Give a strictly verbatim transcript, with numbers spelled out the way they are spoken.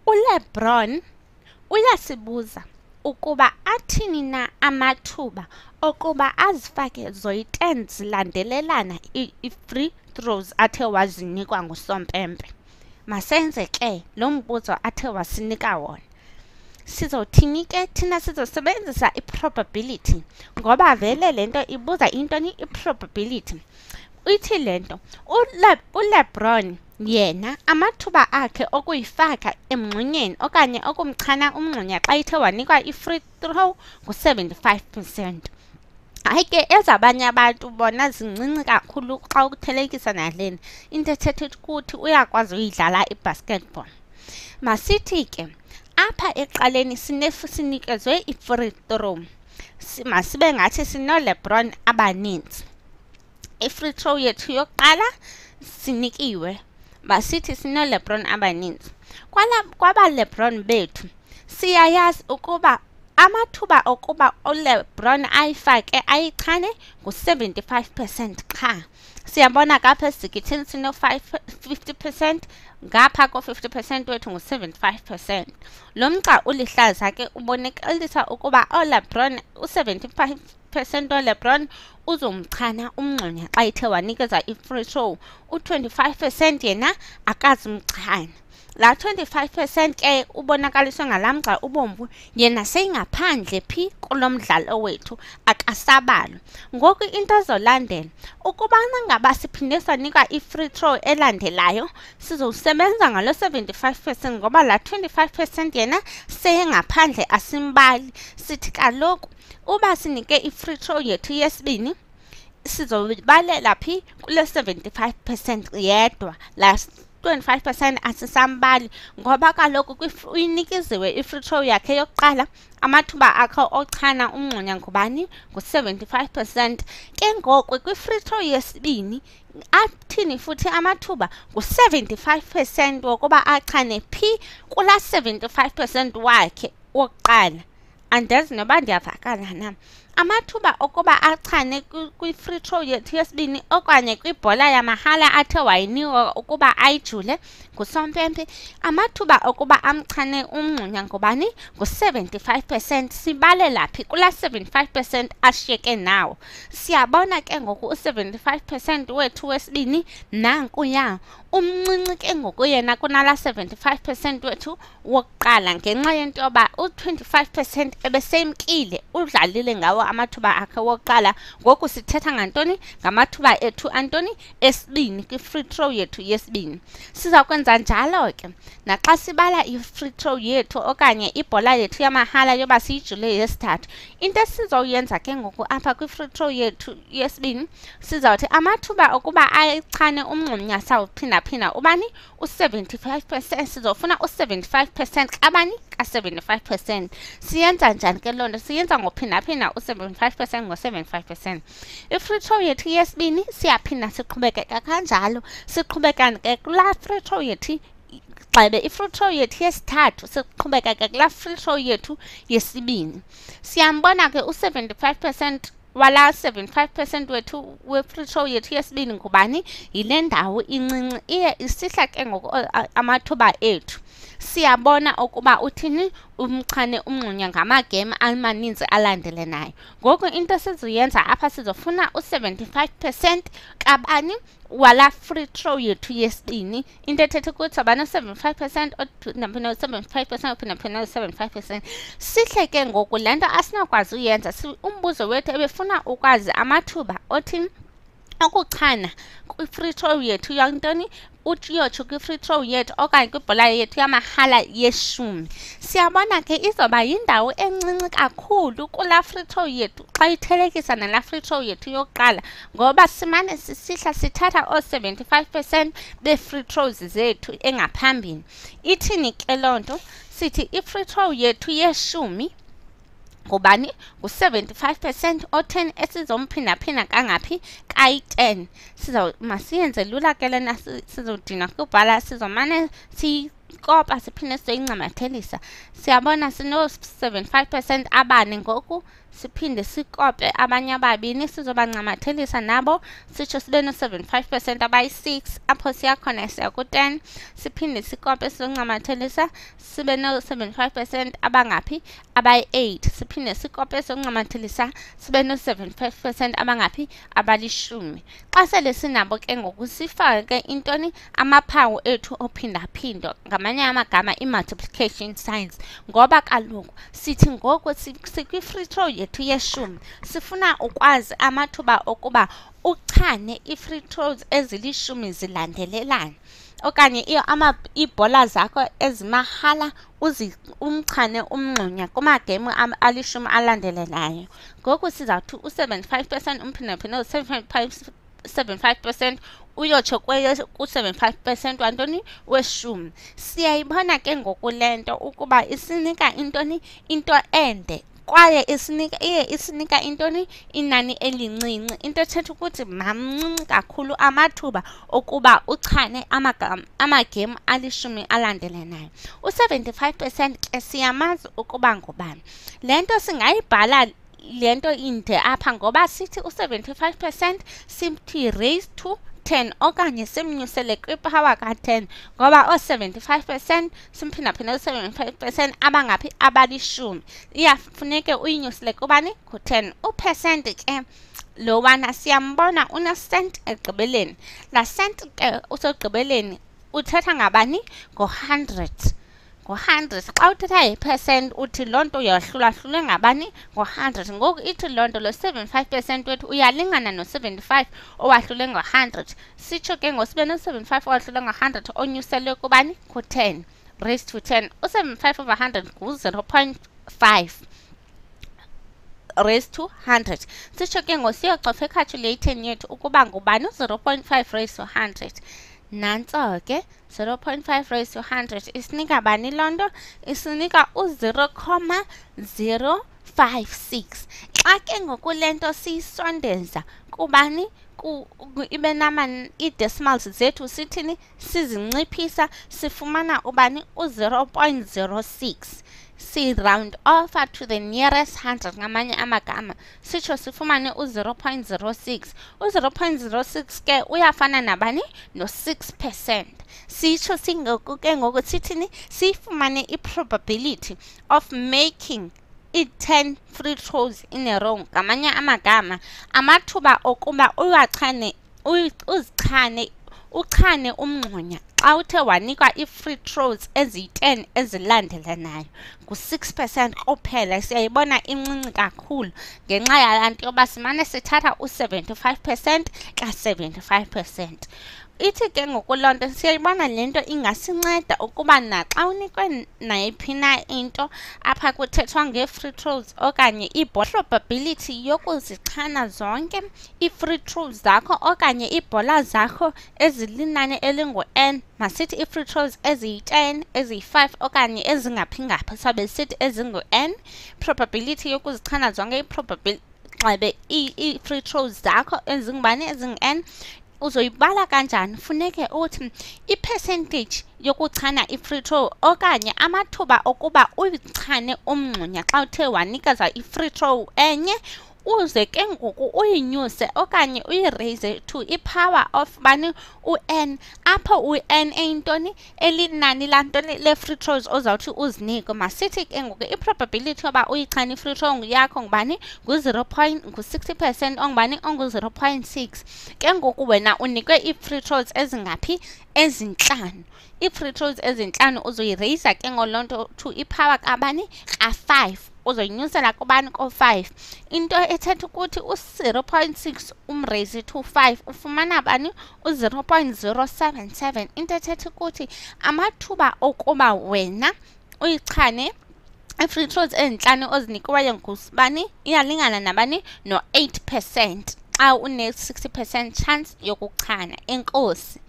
uLeBron uyasibuza ukuba athini na amathuba okuba azifake zoyi-ten zilandelelana i-free throws athe wazinikwa ngusompempe. Masenze ke lo mbuzo athe wasinika wona. Sizothini ke thina sizosebenzisa i-probability ngoba vele lento ibuza intoni i-probability. Ithi lento uLeBron yena amathuba akhe okuyifaka emngxunyeni okanye okumchana umngxunya xa ithe wanikwa i-free throw ngu-seventy-five percent. Hayi ke ezabanye abantu bona zincinci kakhulu xa ukuthelekisa nalena into ethetha ukuthi uyakwazi uyidlala i-basketball. Masithi ke apha eqaleni sinikezwe i-free throw, masibe ngathi sinoLeBron abaninzi. I-free throw yethu yokuqala sinikiwe, masithi sinoLeBron abaninzi. Kwaba LeBron bethu siyayazi ukuba amathuba okuba uLeBron ayifake ayichane ngu-seventy-five percent qha. Siyabona kapha esikithini sino-fifty percent, ngapha ko-fifty percent wethu ngu-seventy-five percent. Lo mgca ulihlaza ke ubonakalisa ukuba uLeBron u-seventy-five percent uLeBron uzomchana umngxunya xa ithe wanikeza i-free throw, u-twenty-five percent yena akazimchana. La twenty-five percent ke ubonakaliswe ngalamgca ubomvu yena seyingaphandle phi kulomdlalo wethu akasabalwa. Ngoku into ezolandela ukuba ngaba siphinde sanika i-free throw elandelayo sizosebenza ngalo seventy-five percent ngoba la twenty-five percent yena seyengaphandle asimbali. Sithi kaloku uba sinike i-free throw yethu yesibini sizobalela phi kule seventy-five percent yedwa, la twenty-five percent asisambali ngoba kaloku uyinikiziwe i-free throw yakhe yokuqala amathuba akho ochana umngxunya ngubani ngu-seventy-five percent. Ke ngoku kwi-free throw yesibini athini futhi amathuba ngu-seventy-five percent wokuba achane phi kula seventy-five percent wakhe wokuqala. Andazi noba ndiyavakala na. Amathuba okuba achane kwi-free throw yethu yesibini okanye kwibhola yamahala athe wayinikwa ukuba ayijule ngusompempe, amathuba okuba amchane umngxunya ngubani ngu-seventy-five percent. Sibalela phi kula seventy-five percent ashiyeke nawo. Siyabona ke ngoku u-seventy-five percent wethu wesibini nankuya umncinci ke ngoku yena kunala seventy-five percent wethu wokuqala ngenxa yento yoba u-twenty-five percent ebesemkile udlalile ngawo amathuba akhe wokuqala. Ngoku sithetha ngantoni? Ngamathuba ethu antoni esibini kwi-free throw yethu yesibini. Siza kwenza njalo ke naxa sibala i-free throw yethu okanye ibhola yethu yamahala yoba siyijule yesithathu. Into esizoyenza ke ngoku apha kwi-free throw yethu yesibini sizawuthi amathuba okuba ayichane umngxunya sawuphinda phinda ubani u-seventy-five percent. Sizofuna u-seventy-five percent kabani ka-seventy-five percent. Siyenza njani ke lonto? Siyenza ngophinda phinda u-seventy-five percent ngo-seventy-five percent. I-free throw yethu yesibini siyaphinda siqhubekeka kanjalo. Siqhubeka ke kula free throw yethu gxebe i-free throw yethu yesithathu siqhubeka ke kula free throw yethu yesibini. Siyambona ke u-seventy-five percent wala seventy-five percent wethu we-free throw yethu yesibini ngubani? Yile ndawo incinci iye isihla ke ngoku amathuba ethu. Siyabona ukuba uthini umchane umngxunya ngamagame amaninzi alandelenayo. Ngoku into sizoyenza apha sizofuna u-seventy-five percent kabani wala free throw yethu yesibini. Into ethetha ukuthi abana seventy-five percent ophinda seventy-five percent ophinda phinda seventy-five percent. Sihle ke ngoku le nto asinakwazi uyenza. Umbuzo wethu ebefuna ukwazi amathuba othini okuchana kwi-free throw yethu yantoni uyotsho kwi-free throw yethu okanye kwibhola yethu yamahala yeshumi. Siyabona ke izoba yindawo encinci kakhulu kula free throw yethu xa ithelekisa nala free throw yethu yokuqala ngoba simane sisihla sithatha o-seventy-five percent be-free throws zethu engaphambili. Ithini ke loo nto? Sithi i-free throw yethu yeshumi ngubani? Ngu-seventy-five percent o-ten esizomphinda phinda kangaphi? Kayi-ten. Sizo masiyenze lula ke lena sizodina kubhala sizomane siyikopa siphinde sizoyincamathelisa. Siyabona sino seventy-five percent abane ngoku siphinde sikope abanye ababini sizobancamathelisa nabo sitsho sibe no seventy-five percent abayi-six apho siyakhona siya ku-ten siphinde sikope sizoncamathelisa sibe no seventy-five percent abangaphi abayi-eight siphinde sikope sizoncamathelisa sibe no seventy-five percent abangaphi abalishumi xa sele sinabo ke ngoku sifake intoni amaphawu ethu ophindaphindo ngamanye amagama i-multiplication signs ngoba kaloku sithi ngoku sikwi-free throw yethu yeshumi sifuna ukwazi amathuba okuba uchane i-free throws ezilishumi zilandelelana okanye iibhola zakho ezimahala uzi umchane umngxunya kumagemu alishumi alandelelayo ngoku sizawuthi u-seventy-five percent umphindaphindo seventy-five percent uyotsho ku-seventy-five percent wantoni weshumi siyayibona ke ngoku le nto ukuba isinika intoni into ende kwaye isinika iye isinika intoni inani elincinci into ethetha ukuthi mamncinci kakhulu amathuba okuba uchane amagama amagemu alishumi alandelanayo u-seventy-five percent ke siyamazi ukuba ngubani le nto singayibhala lento inde apha ngoba sithi u-seventy-five percent simthi raised to ten okanye simnyusele kwipower ka-ten ngoba o-seventy-five percent simphindaphinda u-seventy-five percent abangaphi abalishumi iyafuneke uyinyusele kubani ku-ten upercent ke lo wana siyambona une-cent egqibeleni la cent ke usegqibeleni uthetha ngabani ngo-hundred ngo-hundred xa uthetha yi-percent uthi loo nto uyahlulahlule ngabani ngo-hundred ngoku ithi loo nto lo seventy-five percent wethu uyalingana no-seventy-five owahlule ngo-hundred sitsho ke ngosibe no-seventy-five owahlule ngo-hundred onyuselwe kubani ku-ten raised to ten u-seventy-five over one hundred ngu-zero point five raised to one hundred sitsho ke ngosiyocofa ecalculating yethu ukuba ngubani u-zero point five raised to one hundred nantso ke zero point five raised to one hundred isinika bani loo nto isinika u-zero comma zero five six xa ke ngoku le nto siyisondeza kubani ibe nama ii-decimals zethu sithini sizinciphisa sifumana ubani u-zero point zero six si-round off to the nearest hundred ngamanye amagama sitsho sifumane u-zero point zero six u-zero point zero six ke uyafana nabani no-six percent sitsho singoku ke ngoku sithini siyifumane i-probability of making i-ten free throws in a row ngamanye amagama amathuba okuba uyachane uzichane uchane umngxunya xa uthe wanikwa i-free throws eziyi-ten ezilandelanayo ngu-six percent kuphela siyayibona incinci kakhulu ngenxa yalaa nto yoba simane sithatha u-seventy-five percent ka-seventy-five percent ithi ke ngoku loo nto siyayibona le nto ingasinceda ukuba naxa unikwe nayiphi na into apha kuthethwa ngee-free throws okanye i-probability yokuzichana zonke ii-free throws zakho okanye iibhola zakho ezilinani elingu-n masithi ii-free throws eziyi-ten eziyi-five okanye ezingaphi-ngaphi sabe sithi ezingu-n probability yokuzichana zonke i-probability xebe ii-free throws zakho ezingubani ezingu-n uzoyibala kanjani funeke uthi i-percentage yokuchana i-free throw okanye amathuba okuba uyichane umngxunya xa uthe wanikeza i-free throw enye uze ke ngoku uyinyuse okanye uyiraise to ipower of bani u-n apho u-n eyintoni elinani lantoni le-free throws ozawuthi uzinike masithi ke ngoku i-probability yoba uyichane i-free throw yakho ngubani ngu-zero point ngu-sixty percent ongubani ongu-zero point six ke ngoku wena unikwe ii-free throws ezingaphi ezintlanu ii-free throws ezintlanu uzoyiraisa ke ngoloo nto to ipower kabani ka-five uzoyinyusela kubani ko-five into ethetha ukuthi u-zero point six umraise to five ufumana bani u-zero point zero seven seven into ethetha ukuthi amathuba okuba wena uyichane i-free throws ezintlanu ozinikiweyo ngusibani iyalingana nabani no-eight percent xa une-sixty percent chance yokuchana enkosi.